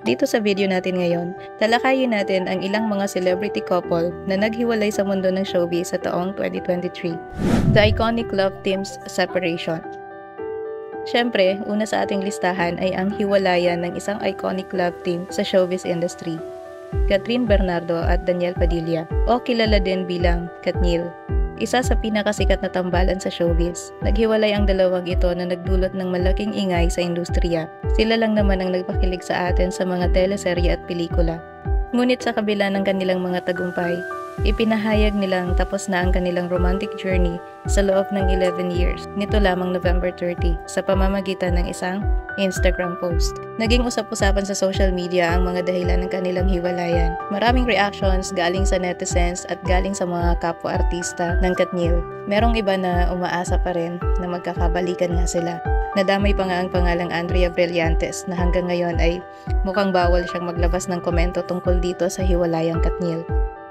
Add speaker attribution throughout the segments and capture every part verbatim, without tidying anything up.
Speaker 1: Dito sa video natin ngayon, talakayin natin ang ilang mga celebrity couple na naghiwalay sa mundo ng showbiz sa taong twenty twenty-three. The iconic love team's separation. Siyempre, una sa ating listahan ay ang hiwalayan ng isang iconic love team sa showbiz industry, Catherine Bernardo at Daniel Padilla, o kilala din bilang Katniel. Isa sa pinakasikat na tambalan sa showbiz. Naghiwalay ang dalawang ito na nagdulot ng malaking ingay sa industriya. Sila lang naman ang nagpakilig sa atin sa mga teleserye at pelikula. Ngunit sa kabila ng kanilang mga tagumpay, ipinahayag nilang tapos na ang kanilang romantic journey sa loob ng eleven years, nito lamang November thirtieth, sa pamamagitan ng isang Instagram post. Naging usap-usapan sa social media ang mga dahilan ng kanilang hiwalayan. Maraming reactions galing sa netizens at galing sa mga kapwa-artista ng Katniel. Merong iba na umaasa pa rin na magkakabalikan nga sila. Nadamay pa nga ang pangalang Andrea Brillantes na hanggang ngayon ay mukhang bawal siyang maglabas ng komento tungkol dito sa hiwalayang Katniel.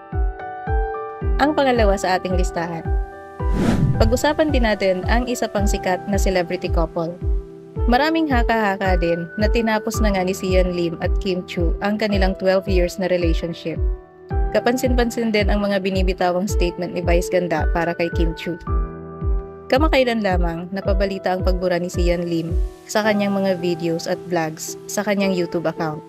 Speaker 1: Ang pangalawa sa ating listahan. Pag-usapan din natin ang isa pang sikat na celebrity couple. Maraming haka-haka din na tinapos na nga ni Sian Lim at Kim Chiu ang kanilang twelve years na relationship. Kapansin-pansin din ang mga binibitawang statement ni Vice Ganda para kay Kim Chiu. Kamakailan lamang napabalita ang pagbura ni Sian Lim sa kanyang mga videos at vlogs sa kanyang YouTube account.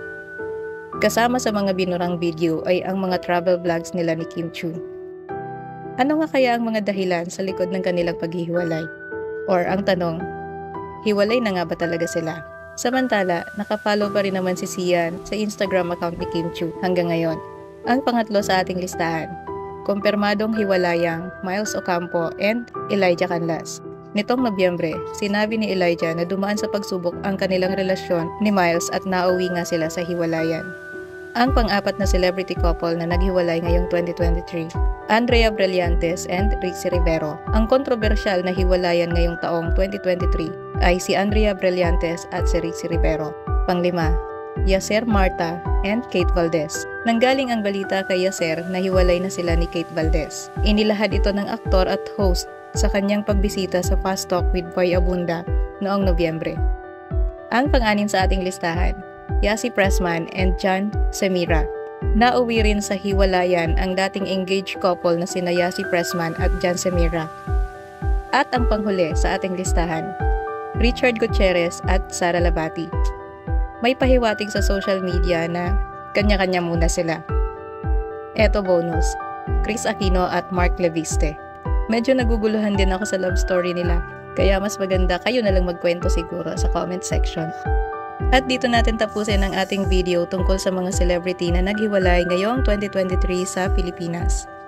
Speaker 1: Kasama sa mga binurang video ay ang mga travel vlogs nila ni Kim Chiu. Ano nga kaya ang mga dahilan sa likod ng kanilang paghihiwalay? Or ang tanong, hiwalay na nga ba talaga sila? Samantala, nakapollow pa rin naman si Sian sa Instagram account ni Kim Chiu hanggang ngayon. Ang pangatlo sa ating listahan, kumpirmadong hiwalayang Miles Ocampo and Elijah Canlas. Nitong Nobyembre, sinabi ni Elijah na dumaan sa pagsubok ang kanilang relasyon ni Miles at nauwi nga sila sa hiwalayan. Ang pang-apat na celebrity couple na naghiwalay ngayong twenty twenty-three, Andrea Brillantes and Rixie Rivero. Ang kontrobersyal na hiwalayan ngayong taong twenty twenty-three ay si Andrea Brillantes at si Rixie Rivero. Panglima, Yacer Marta and Kate Valdez. Nanggaling ang balita kay Yacer na hiwalay na sila ni Kate Valdez. Inilahad ito ng aktor at host sa kanyang pagbisita sa Fast Talk with Boy Abunda noong Nobyembre. Ang pang-anim sa ating listahan, Yassi Pressman and John Semira. Nauwi rin sa hiwalayan ang dating engaged couple na sina Yassi Pressman at John Semira. At ang panghuli sa ating listahan, Richard Gutierrez at Sara Labati. May pahiwatig sa social media na kanya-kanya muna sila. Eto bonus, Chris Aquino at Mark Leviste. Medyo naguguluhan din ako sa love story nila, kaya mas maganda kayo na lang magkwento siguro sa comment section. At dito natin tapusin ang ating video tungkol sa mga celebrity na naghiwalay ngayong twenty twenty-three sa Pilipinas.